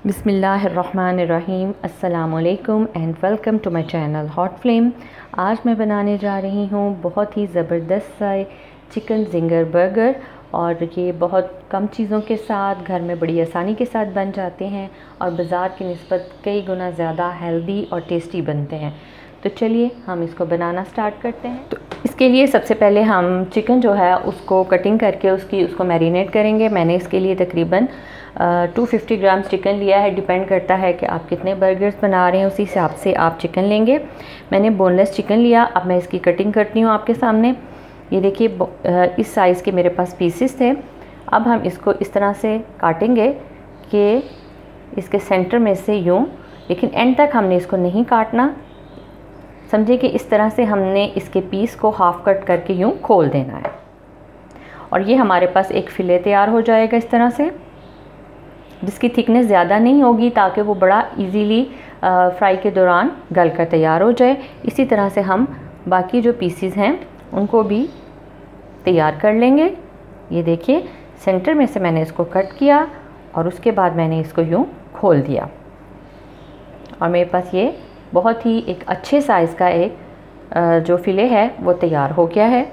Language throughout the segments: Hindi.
बिस्मिल्लाहिर्रहमानिर्रहीम। अस्सलामुअलैकुम and welcome to my channel hot flame. आज मैं बनाने जा रही हूँ बहुत ही ज़बरदस्त सा चिकन जिंगर बर्गर, और ये बहुत कम चीज़ों के साथ घर में बड़ी आसानी के साथ बन जाते हैं और बाज़ार की निस्बत कई गुना ज़्यादा हेल्दी और टेस्टी बनते हैं। तो चलिए हम इसको बनाना स्टार्ट करते हैं। तो इसके लिए सबसे पहले हम चिकन जो है उसको कटिंग करके उसको मैरिनेट करेंगे। मैंने इसके लिए तकरीबन 250 ग्राम चिकन लिया है। डिपेंड करता है कि आप कितने बर्गर्स बना रहे हैं, उसी हिसाब से आप चिकन लेंगे। मैंने बोनलेस चिकन लिया। अब मैं इसकी कटिंग करती हूँ आपके सामने। ये देखिए इस साइज़ के मेरे पास पीसेस थे। अब हम इसको इस तरह से काटेंगे कि इसके सेंटर में से यूँ, लेकिन एंड तक हमने इसको नहीं काटना। समझिए कि इस तरह से हमने इसके पीस को हाफ़ कट करके यूँ खोल देना है, और ये हमारे पास एक फ़िले तैयार हो जाएगा इस तरह से, जिसकी थिकनेस ज़्यादा नहीं होगी ताकि वो बड़ा इजीली फ्राई के दौरान गल कर तैयार हो जाए। इसी तरह से हम बाकी जो पीसीज हैं उनको भी तैयार कर लेंगे। ये देखिए सेंटर में से मैंने इसको कट किया और उसके बाद मैंने इसको यूँ खोल दिया, और मेरे पास ये बहुत ही एक अच्छे साइज़ का एक जो फ़िले है वो तैयार हो गया है।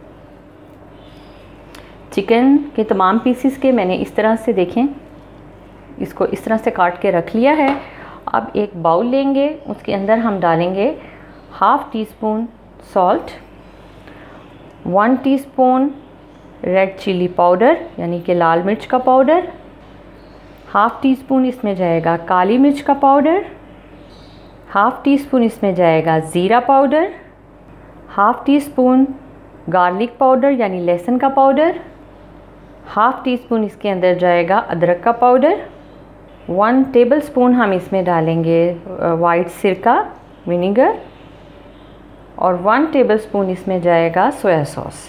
चिकन के तमाम पीसीस के मैंने इस तरह से देखें इसको इस तरह से काट के रख लिया है। अब एक बाउल लेंगे, उसके अंदर हम डालेंगे half teaspoon salt, 1 teaspoon red chilli powder यानी कि लाल मिर्च का पाउडर, हाफ़ टी स्पून इसमें जाएगा काली मिर्च का पाउडर, हाफ़ टी स्पून इसमें जाएगा ज़ीरा powder, half teaspoon garlic powder यानी लहसुन का पाउडर, हाफ़ टी स्पून इसके अंदर जाएगा अदरक का पाउडर, 1 टेबलस्पून हम इसमें डालेंगे वाइट सिरका विनेगर, और 1 टेबलस्पून इसमें जाएगा सोया सॉस।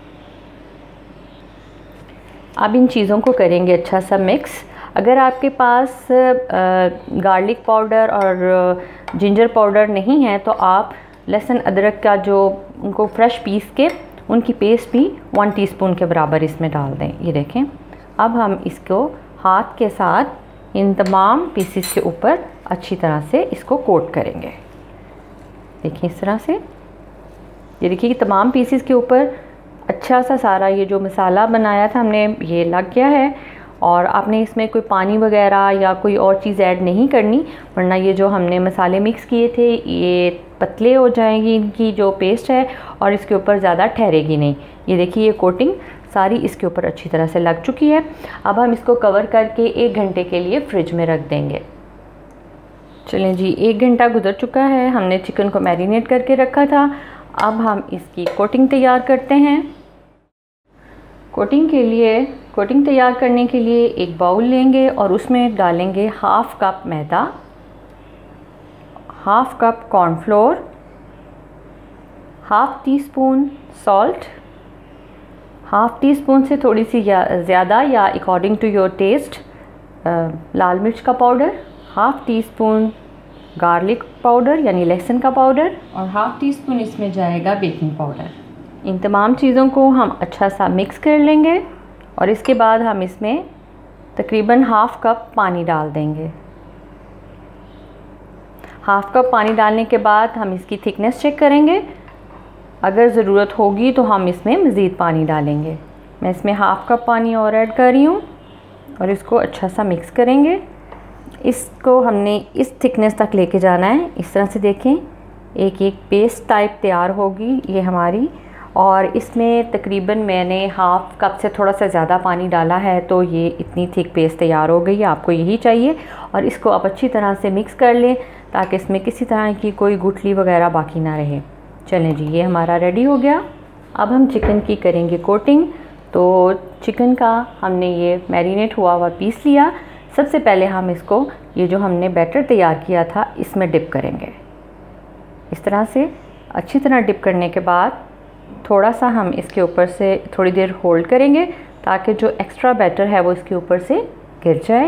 अब इन चीज़ों को करेंगे अच्छा सा मिक्स। अगर आपके पास गार्लिक पाउडर और जिंजर पाउडर नहीं है तो आप लहसुन अदरक का जो उनको फ्रेश पीस के उनकी पेस्ट भी 1 टीस्पून के बराबर इसमें डाल दें। ये देखें, अब हम इसको हाथ के साथ इन तमाम पीसेस के ऊपर अच्छी तरह से इसको कोट करेंगे। देखिए इस तरह से, ये देखिए कि तमाम पीसेस के ऊपर अच्छा सा सारा ये जो मसाला बनाया था हमने ये लग गया है। और आपने इसमें कोई पानी वगैरह या कोई और चीज़ ऐड नहीं करनी, वरना ये जो हमने मसाले मिक्स किए थे ये पतले हो जाएंगी इनकी जो पेस्ट है, और इसके ऊपर ज़्यादा ठहरेगी नहीं। ये देखिए ये कोटिंग सारी इसके ऊपर अच्छी तरह से लग चुकी है। अब हम इसको कवर करके 1 घंटे के लिए फ्रिज में रख देंगे। चलें जी, 1 घंटा गुजर चुका है। हमने चिकन को मैरिनेट करके रखा था। अब हम इसकी कोटिंग तैयार करते हैं। कोटिंग तैयार करने के लिए एक बाउल लेंगे और उसमें डालेंगे हाफ़ कप मैदा, half cup cornflour, half teaspoon salt, half teaspoon से थोड़ी सी ज़्यादा या अकॉर्डिंग टू योर टेस्ट लाल मिर्च का powder, half teaspoon garlic powder यानी लहसुन का पाउडर, और हाफ़ टी स्पून इसमें जाएगा बेकिंग पाउडर। इन तमाम चीज़ों को हम अच्छा सा मिक्स कर लेंगे, और इसके बाद हम इसमें तकरीबन हाफ़ कप पानी डाल देंगे। हाफ़ कप पानी डालने के बाद हम इसकी थिकनेस चेक करेंगे। अगर ज़रूरत होगी तो हम इसमें मज़ीद पानी डालेंगे। मैं इसमें हाफ़ कप पानी और ऐड कर रही हूँ, और इसको अच्छा सा मिक्स करेंगे। इसको हमने इस थिकनेस तक लेके जाना है। इस तरह से देखें एक एक पेस्ट टाइप तैयार होगी ये हमारी, और इसमें तकरीबन मैंने हाफ़ कप से थोड़ा सा ज़्यादा पानी डाला है, तो ये इतनी थिक पेस्ट तैयार हो गई है। आपको यही चाहिए, और इसको आप अच्छी तरह से मिक्स कर लें ताकि इसमें किसी तरह की कोई गुठली वगैरह बाकी ना रहे। चलें जी, ये हमारा रेडी हो गया। अब हम चिकन की करेंगे कोटिंग। तो चिकन का हमने ये मैरिनेट हुआ हुआ पीस लिया। सबसे पहले हम इसको ये जो हमने बैटर तैयार किया था इसमें डिप करेंगे। इस तरह से अच्छी तरह डिप करने के बाद थोड़ा सा हम इसके ऊपर से थोड़ी देर होल्ड करेंगे ताकि जो एक्स्ट्रा बैटर है वो इसके ऊपर से गिर जाए।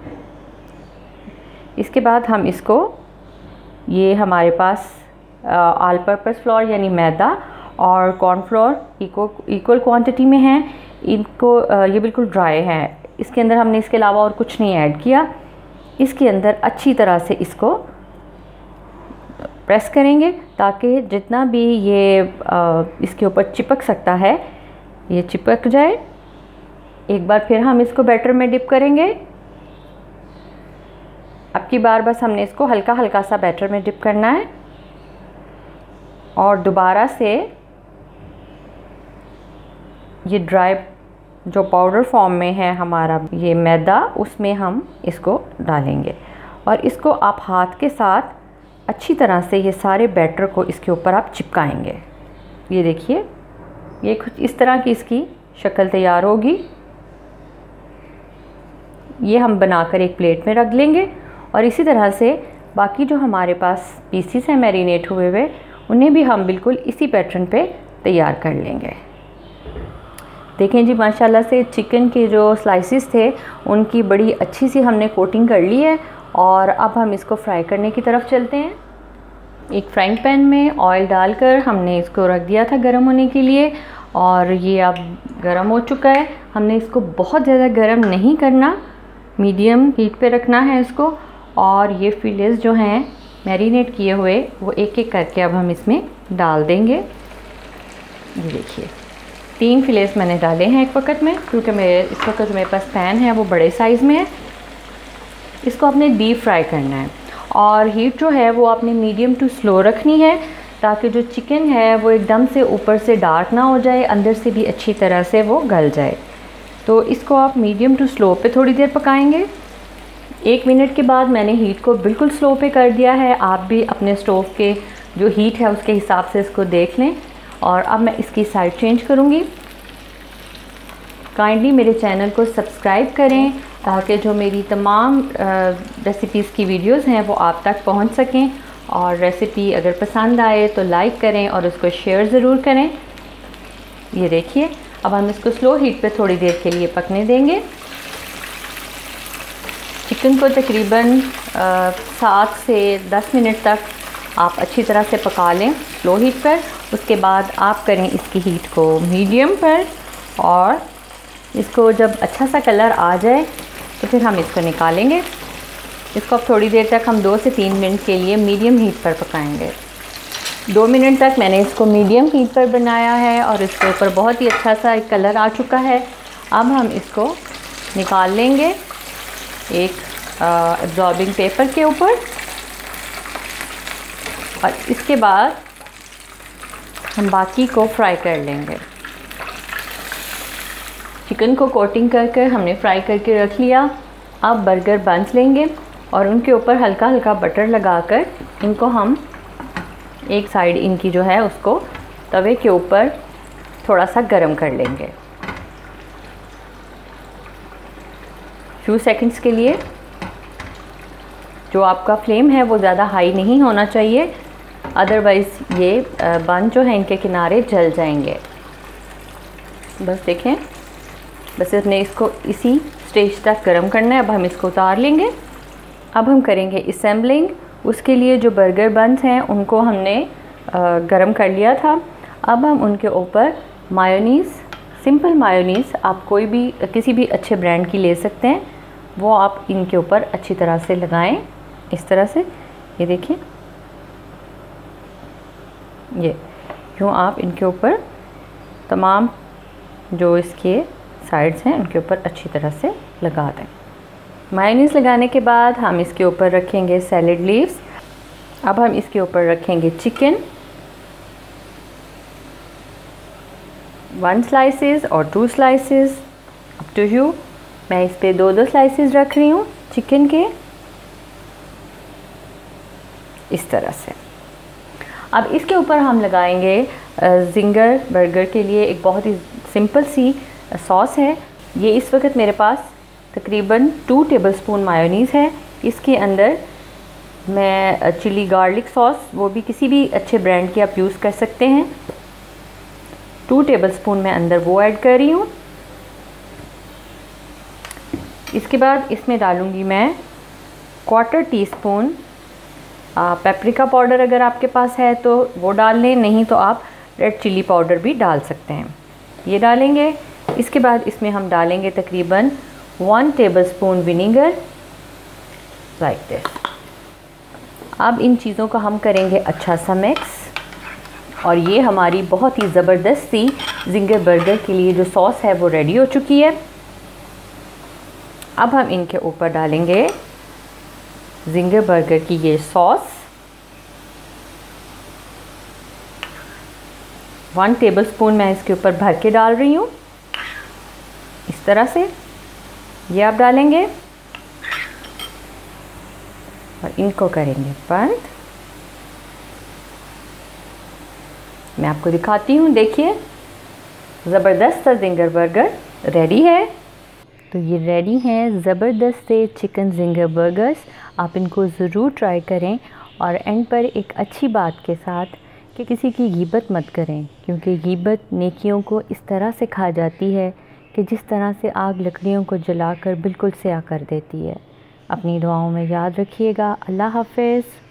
इसके बाद हम इसको, ये हमारे पास ऑल पर्पस फ्लोर यानी मैदा और कॉर्नफ्लोर इक्वल क्वांटिटी में हैं। इनको ये बिल्कुल ड्राई है, इसके अंदर हमने इसके अलावा और कुछ नहीं ऐड किया। इसके अंदर अच्छी तरह से इसको प्रेस करेंगे ताकि जितना भी ये इसके ऊपर चिपक सकता है ये चिपक जाए। एक बार फिर हम इसको बैटर में डिप करेंगे। अब की बार बस हमने इसको हल्का हल्का सा बैटर में डिप करना है और दोबारा से ये ड्राई जो पाउडर फॉर्म में है हमारा ये मैदा, उसमें हम इसको डालेंगे और इसको आप हाथ के साथ अच्छी तरह से ये सारे बैटर को इसके ऊपर आप चिपकाएंगे। ये देखिए, ये कुछ इस तरह की इसकी शक्ल तैयार होगी। ये हम बनाकर एक प्लेट में रख लेंगे और इसी तरह से बाकी जो हमारे पास पीसीस हैं मैरिनेट हुए हुए, उन्हें भी हम बिल्कुल इसी पैटर्न पे तैयार कर लेंगे। देखें जी, माशाल्लाह से चिकन के जो स्लाइसिस थे उनकी बड़ी अच्छी सी हमने कोटिंग कर ली है और अब हम इसको फ्राई करने की तरफ चलते हैं। एक फ्राइंग पैन में ऑयल डालकर हमने इसको रख दिया था गर्म होने के लिए और ये अब गर्म हो चुका है। हमने इसको बहुत ज़्यादा गर्म नहीं करना, मीडियम हीट पे रखना है इसको। और ये फिलेस जो हैं मैरिनेट किए हुए वो एक एक करके अब हम इसमें डाल देंगे। ये देखिए, 3 फिलेस मैंने डाले हैं एक वक्त में, क्योंकि इस वक्त जो मेरे पास पैन है वो बड़े साइज़ में है। इसको आपने डीप फ्राई करना है और हीट जो है वो आपने मीडियम टू स्लो रखनी है ताकि जो चिकन है वो एकदम से ऊपर से डार्क ना हो जाए, अंदर से भी अच्छी तरह से वो गल जाए। तो इसको आप मीडियम टू स्लो पे थोड़ी देर पकाएंगे। 1 मिनट के बाद मैंने हीट को बिल्कुल स्लो पे कर दिया है। आप भी अपने स्टोव के जो हीट है उसके हिसाब से इसको देख लें। और अब मैं इसकी साइड चेंज करूँगी। काइंडली मेरे चैनल को सब्सक्राइब करें ताकि जो मेरी तमाम रेसिपीज़ की वीडियोस हैं वो आप तक पहुंच सकें। और रेसिपी अगर पसंद आए तो लाइक करें और उसको शेयर ज़रूर करें। ये देखिए, अब हम इसको स्लो हीट पे थोड़ी देर के लिए पकने देंगे। चिकन को तकरीबन 7 से 10 मिनट तक आप अच्छी तरह से पका लें स्लो हीट पर। उसके बाद आप करें इसकी हीट को मीडियम पर और इसको जब अच्छा सा कलर आ जाए तो फिर हम इसको निकालेंगे। इसको अब थोड़ी देर तक हम 2 से 3 मिनट के लिए मीडियम हीट पर पकाएंगे। 2 मिनट तक मैंने इसको मीडियम हीट पर बनाया है और इसके ऊपर बहुत ही अच्छा सा एक कलर आ चुका है। अब हम इसको निकाल लेंगे एक एब्जॉर्बिंग पेपर के ऊपर और इसके बाद हम बाकी को फ्राई कर लेंगे। चिकन को कोटिंग करके हमने फ्राई करके रख लिया। अब बर्गर बंस लेंगे और उनके ऊपर हल्का हल्का बटर लगाकर इनको हम एक साइड इनकी जो है उसको तवे के ऊपर थोड़ा सा गरम कर लेंगे फ्यू सेकंड्स के लिए। जो आपका फ्लेम है वो ज़्यादा हाई नहीं होना चाहिए, अदरवाइज़ ये बन जो है इनके किनारे जल जाएंगे। बस देखें, बस इसने इसको इसी स्टेज तक गरम करना है। अब हम इसको उतार लेंगे। अब हम करेंगे असेंबलिंग। उसके लिए जो बर्गर बन्स हैं उनको हमने गरम कर लिया था। अब हम उनके ऊपर मायोनीज़, सिंपल मायोनीज़ आप कोई भी किसी भी अच्छे ब्रांड की ले सकते हैं, वो आप इनके ऊपर अच्छी तरह से लगाएं इस तरह से। ये देखिए, ये यूँ आप इनके ऊपर तमाम जो इसके साइड्स हैं उनके ऊपर अच्छी तरह से लगा दें। मायोनीज़ लगाने के बाद हम इसके ऊपर रखेंगे सैलेड लीव्स। अब हम इसके ऊपर रखेंगे चिकन, 1 स्लाइसेस और 2 स्लाइसेस, अप टू यू। मैं इस पे 2-2 स्लाइसेस रख रही हूँ चिकन के, इस तरह से। अब इसके ऊपर हम लगाएंगे जिंगर बर्गर के लिए एक बहुत ही सिंपल सी सॉस है। ये इस वक्त मेरे पास तकरीबन 2 टेबलस्पून मायोनीज़ है। इसके अंदर मैं चिली गार्लिक सॉस, वो भी किसी भी अच्छे ब्रांड की आप यूज़ कर सकते हैं, 2 टेबलस्पून मैं अंदर वो ऐड कर रही हूँ। इसके बाद इसमें डालूँगी मैं 1/4 टीस्पून पेपरिका पाउडर। अगर आपके पास है तो वो डाल लें, नहीं तो आप रेड चिली पाउडर भी डाल सकते हैं। ये डालेंगे। इसके बाद इसमें हम डालेंगे तकरीबन 1 टेबलस्पून विनीगर, लाइक दिस। अब इन चीज़ों को हम करेंगे अच्छा सा मिक्स, और ये हमारी बहुत ही ज़बरदस्त सी जिंगर बर्गर के लिए जो सॉस है वो रेडी हो चुकी है। अब हम इनके ऊपर डालेंगे जिंगर बर्गर की ये सॉस। 1 टेबलस्पून मैं इसके ऊपर भर के डाल रही हूँ, इस तरह से ये आप डालेंगे और इनको करेंगे बंद। मैं आपको दिखाती हूँ, देखिए ज़बरदस्त सा जिंगर बर्गर रेडी है। तो ये रेडी हैं ज़बरदस्त से चिकन जिंगर बर्गर्स। आप इनको ज़रूर ट्राई करें, और एंड पर एक अच्छी बात के साथ कि किसी की गीबत मत करें, क्योंकि गीबत नेकियों को इस तरह से खा जाती है कि जिस तरह से आग लकड़ियों को जलाकर बिल्कुल स्याह कर देती है। अपनी दुआओं में याद रखिएगा। अल्लाह हाफ़िज़।